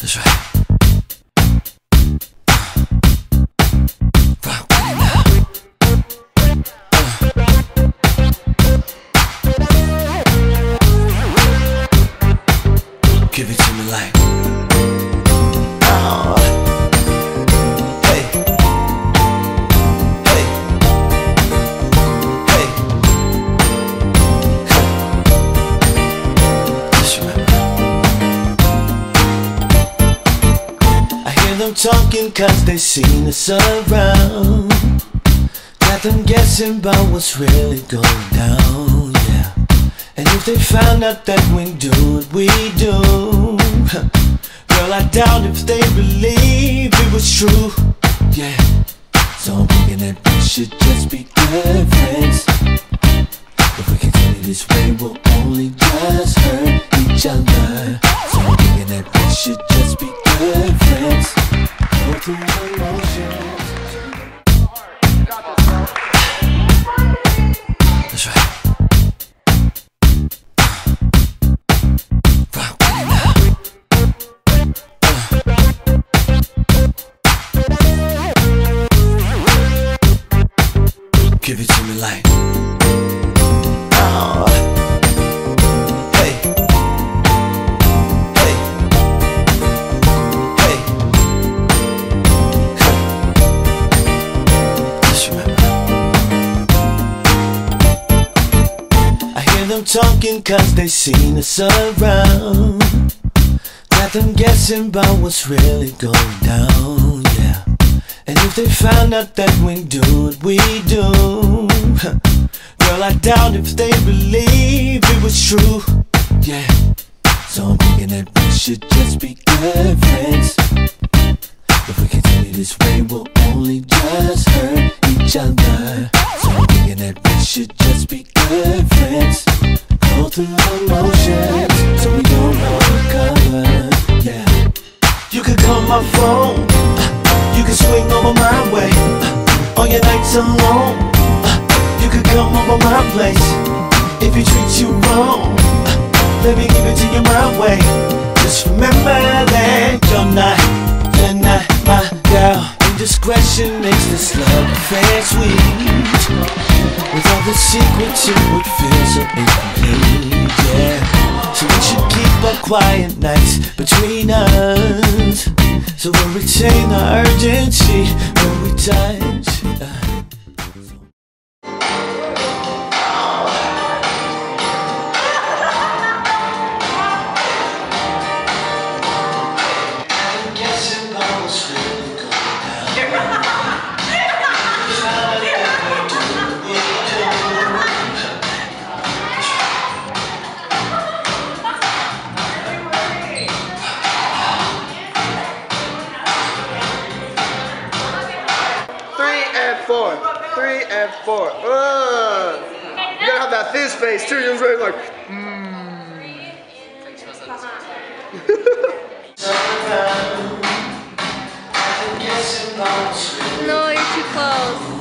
That's right. Rock with me now. Give it to me like. Hey. Hey. Hey. Just remember. I hear them talking cause they seen us around. Got them guessing about what's really going down, yeah. And if they found out that we do what we do, girl, I doubt if they believe it was true, yeah. So I'm thinking that we should just be good friends. If we continue this way, we'll only just hurt each other. So I'm thinking that we should just be good friends. Go through the motions. That's right. Give it to me like. Oh. Hey. Hey. Hey. Just remember. I hear them talking cause they seen us around. Got them guessing about what's really going down, yeah. And if they found out that we do what we do, girl, I doubt if they believe it was true, yeah. So I'm thinking that we should just be good friends. If we continue this way, we'll only just hurt each other. So I'm thinking that we should just be good friends. Go through the motions so we don't undercover, yeah. You could call my phone, you can swing over my way, on your nights alone. You could come over my place, if he treats you wrong, let me give it to you my way. Just remember that you're not my girl. Indiscretion makes this love affair sweet. Without the secrets it would feel so incomplete, yeah. So we should keep our quiet nights between us, so we'll retain our urgency when we touch. 3 and 4. You gotta have that fizz face too. You're really like, No, you're too close.